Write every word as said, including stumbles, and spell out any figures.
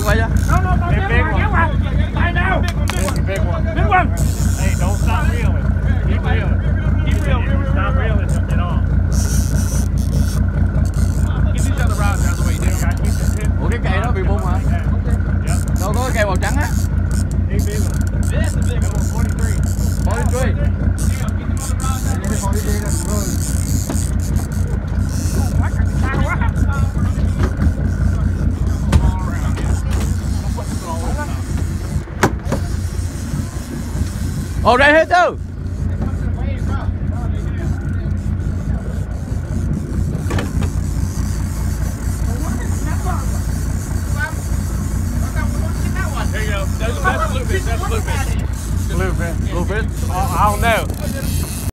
quay cho. No, no, no, big, big one. Right now. Big one. Big one. Hey, don't stop reeling. Keep reeling. Keep reeling. Stop reeling at all. Keep each other round the way you do. Ủa cái cây đó bị bung hả? Đâu có cái cây màu trắng á. forty-three. forty-three. Oh, right here too. There you go. That's, that's bluefin. That's bluefin. Bluefin. Bluefin. I don't know.